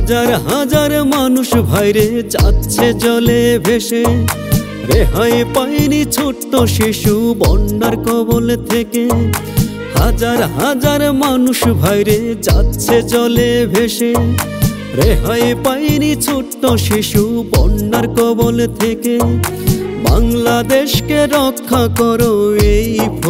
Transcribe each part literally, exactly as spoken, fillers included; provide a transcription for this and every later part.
হাজার হাজার মানুষ ভাইরে যাচ্ছে জলে ভেসে, রেহাই পায়নি ছোট্ট শিশু বন্যার কবল থেকে। হাজার হাজার মানুষ ভাইরে যাচ্ছে জলে ভেসে, রেহাই পায়নি ছোট্ট শিশু বন্যার কবল থেকে। বাংলাদেশকে রক্ষা করো এই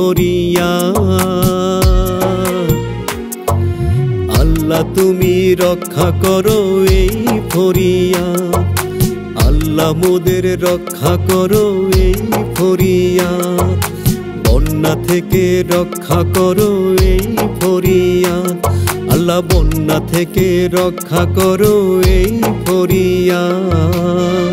ফরিয়াদ, আল্লাহ তুমি রক্ষা করো এই ফরিয়াদ, আল্লাহ মোদের রক্ষা করো এই ফরিয়াদ। বন্যা থেকে রক্ষা করো এই ফরিয়াদ, আল্লাহ বন্যা থেকে রক্ষা করো এই ফরিয়াদ।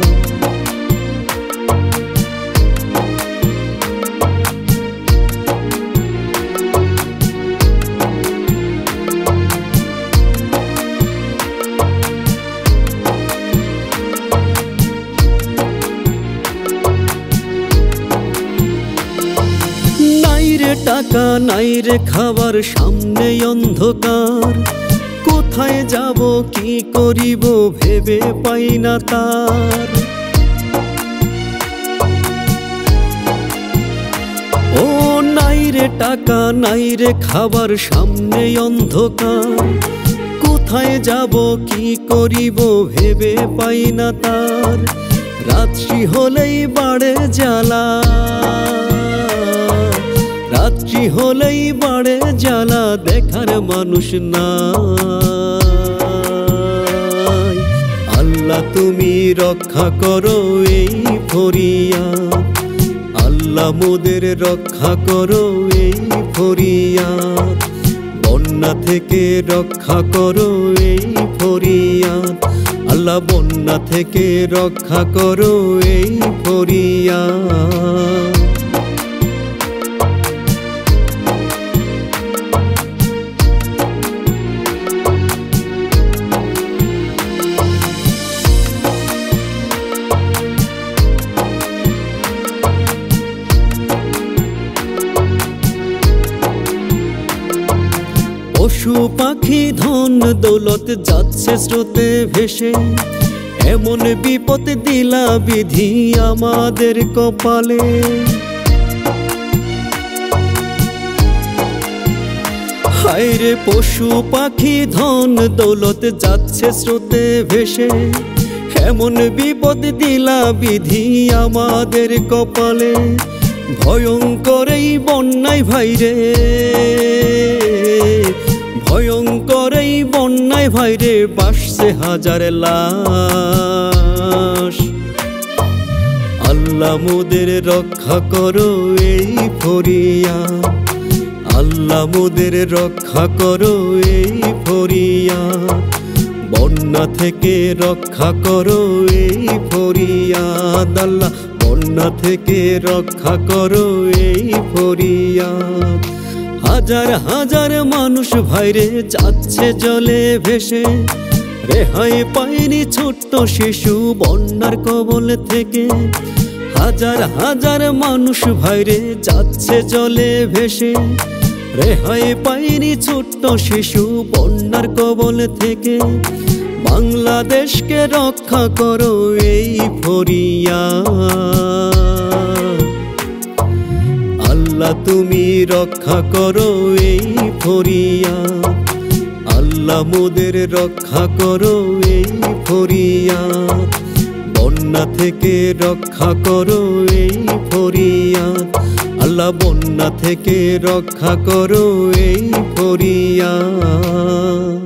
টাকা নাই রে খাবার, সামনে অন্ধকার, কোথায় যাব কি করিব ভেবে পাই না তার। ও নাই রে টাকা নাই রে খাবার, সামনে অন্ধকার, কোথায় যাব কি করিব ভেবে পাই না তার। রাত্রি হলেই বাড়ে জ্বালা, রাত্রি হলেই বাড়ে জ্বালা, দেখার মানুষ নাই। আল্লাহ তুমি রক্ষা করো এই ফরিয়াদ, আল্লাহ মোদের রক্ষা করো এই ফরিয়াদ। বন্যা থেকে রক্ষা করো এই ফরিয়াদ, আল্লাহ বন্যা থেকে রক্ষা করো এই ফরিয়াদ। পশু পাখি ধন দৌলত যাচ্ছে স্রোতে ভেসে, এমন বিপদ দিলা বিধি আমাদের কপালে। হায় রে পশু পাখি ধন দৌলত যাচ্ছে স্রোতে ভেসে, এমন বিপদ দিলা বিধি আমাদের কপালে। ভয়ঙ্কর এই বন্যায় ভাইরে, ভয়ঙ্কর এই বন্যায় ভাইরে ভাসছে হাজার লাশ। আল্লাহ মোদের রক্ষা করো এই ফরিয়াদ, আল্লাহ মোদের রক্ষা করো এই ফরিয়াদ। বন্যা থেকে রক্ষা করো এই ফরিয়াদ, আল্লাহ বন্যা থেকে রক্ষা করো এই ফরিয়াদ। হাজার হাজার মানুষ ভাইরে যাচ্ছে জলে ভেসে, রেহাই পায়নি ছোট্ট শিশু বন্যার কবল থেকে। হাজার হাজার মানুষ ভাইরে যাচ্ছে জলে ভেসে, রেহাই পায়নি ছোট্ট শিশু বন্যার কবল থেকে। বাংলাদেশকে রক্ষা করো এই ফরিয়াদ, আল্লাহ তুমি রক্ষা করো এই ফরিয়াদ, আল্লাহ মোদের রক্ষা করো এই ফরিয়াদ। বন্যা থেকে রক্ষা করো এই ফরিয়াদ, আল্লাহ বন্যা থেকে রক্ষা করো এই ফরিয়াদ।